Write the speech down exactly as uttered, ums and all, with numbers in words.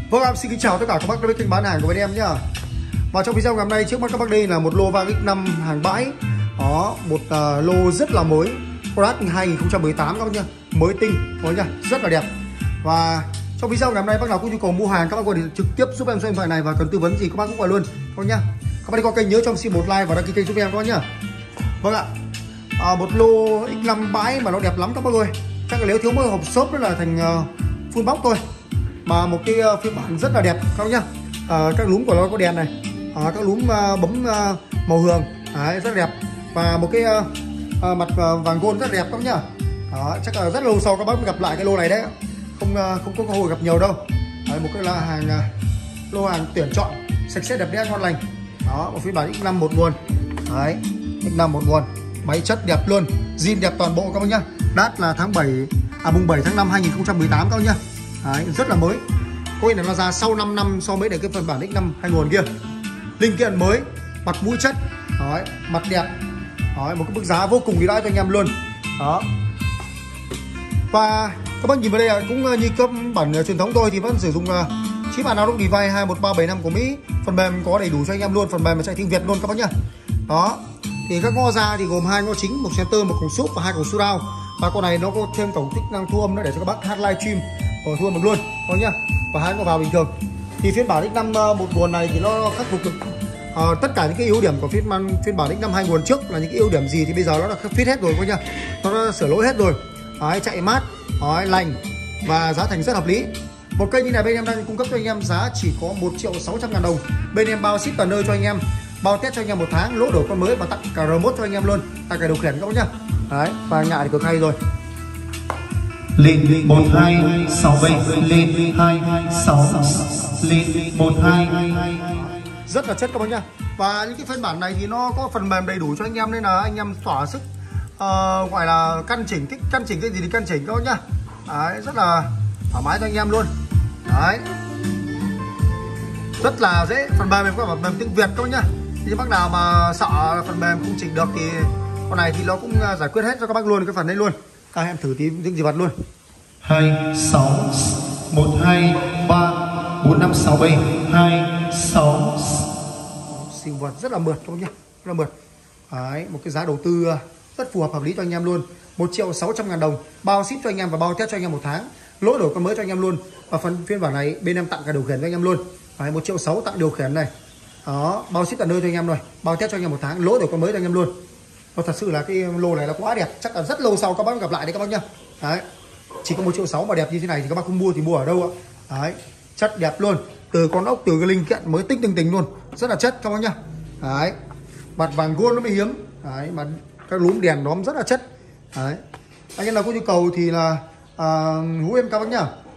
Vâng ạ, xin kính chào tất cả các bác đến với kênh bán hàng của bên em nhá. Và trong video ngày hôm nay trước mắt các bác đây là một lô Vàng ích năm hàng bãi. Đó, một uh, lô rất là mới, product hai không một tám các bác nhá, mới tinh, có nhá, rất là đẹp. Và trong video ngày hôm nay bác nào có nhu cầu mua hàng các bác gọi điện trực tiếp giúp em số điện thoại này và cần tư vấn gì các bác cũng gọi luôn, các bác nhá. Các bác đi qua kênh nhớ cho em xin một like và đăng ký kênh giúp em các bác nhá. Vâng ạ, à, một lô ích năm bãi mà nó đẹp lắm các bác ơi. Chắc là nếu thiếu mỗi hộp xốp đó là thành uh, full box thôi, mà một cái uh, phiên bản rất là đẹp các bác nhá. À, các núm của nó có đèn này, à, các núm uh, bấm uh, màu hường đấy, rất đẹp. Và một cái uh, uh, mặt uh, vàng gold rất đẹp các bác nhá. Đó, chắc là rất lâu sau các bác mới gặp lại cái lô này đấy, không uh, không có cơ hội gặp nhiều đâu. Đấy, một cái là hàng uh, lô hàng tuyển chọn, sạch sẽ đẹp đẽ ngon lành. Đó, một phiên bản ích năm một nguồn đấy, ích năm một nguồn, máy chất đẹp luôn, zin đẹp toàn bộ các bác nhá. Đát là tháng bảy, à mùng bảy tháng năm hai không một tám các bác nhá. Đấy, rất là mới, có nghĩa là nó ra sau năm năm so với cái phiên bản ích năm hai nguồn kia. Linh kiện mới, mặt mũi chất, đấy, mặt đẹp, đấy, một cái mức giá vô cùng ưu đãi cho anh em luôn. Đó. Và các bác nhìn vào đây cũng như các bản truyền thống tôi thì vẫn sử dụng chip Analog Device hai một ba bảy năm của Mỹ. Phần mềm có đầy đủ cho anh em luôn, phần mềm mà chạy tiếng Việt luôn các bác nhá. Đó. Thì các ngõ ra thì gồm hai ngõ chính, một center, một cổng súp và hai cổng surround. Và con này nó có thêm cổng chức năng thu âm nữa để cho các bác hát livestream rồi thu âm được luôn, các nhá. Và hai ngõ vào bình thường. Thì phiên bản ích năm một nguồn này thì nó khắc phục được uh, tất cả những cái ưu điểm của phiên bản phiên bản ích năm hai nguồn trước là những cái ưu điểm gì thì bây giờ nó đã fit hết rồi các nhá. Nó đã sửa lỗi hết rồi. Đấy, chạy mát, đấy, lành và giá thành rất hợp lý. Một cây như này bên em đang cung cấp cho anh em giá chỉ có một triệu sáu trăm ngàn đồng. Bên em bao ship tận nơi cho anh em, bao test cho anh em một tháng, lỗ đổi con mới và tặng cả remote cho anh em luôn, tặng cả điều khiển các bác nhá. Đấy, và nhại thì cực hay rồi. Lên một hai sáu bảy, lên hai sáu, lên một hai. Rất là chất các bác nhá. Và những cái phiên bản này thì nó có phần mềm đầy đủ cho anh em nên là anh em thỏa sức uh, gọi là căn chỉnh, thích căn chỉnh cái gì thì căn chỉnh các bác nhá. Đấy, rất là thoải mái cho anh em luôn. Đấy, rất là dễ. Phần mềm này có phần mềm tiếng Việt các bác nhá. Thì bác nào mà sợ phần mềm không chỉnh được thì con này thì nó cũng giải quyết hết cho các bác luôn cái phần đấy luôn. Các em thử tí tiếng gì vật luôn. Hai sáu một hai ba bốn năm sáu bảy hai sáu. Sinh vật rất là mượt các bác nhá, rất là mượt. Đấy, một cái giá đầu tư rất phù hợp hợp lý cho anh em luôn. Một triệu sáu trăm ngàn đồng, bao ship cho anh em và bao test cho anh em một tháng, lỗi đổi con mới cho anh em luôn. Và phần phiên bản này bên em tặng cả điều khiển cho anh em luôn. Đấy, một triệu sáu tặng điều khiển này. Đó, bao ship tận nơi cho anh em rồi, bao test cho anh em một tháng, lỗi đổi con mới cho anh em luôn. Và thật sự là cái lô này là quá đẹp, chắc là rất lâu sau các bác gặp lại đấy các bác nhá. Đấy, chỉ có một triệu sáu mà đẹp như thế này thì các bác không mua thì mua ở đâu ạ. Đấy, chất đẹp luôn, từ con ốc, từ cái linh kiện mới tích tinh tình luôn, rất là chất các bác nhá. Đấy, mặt vàng gold nó mới hiếm. Đấy, mà các núm đèn nó rất là chất. Đấy, anh em nào có nhu cầu thì là uh, hú em các bác nhá.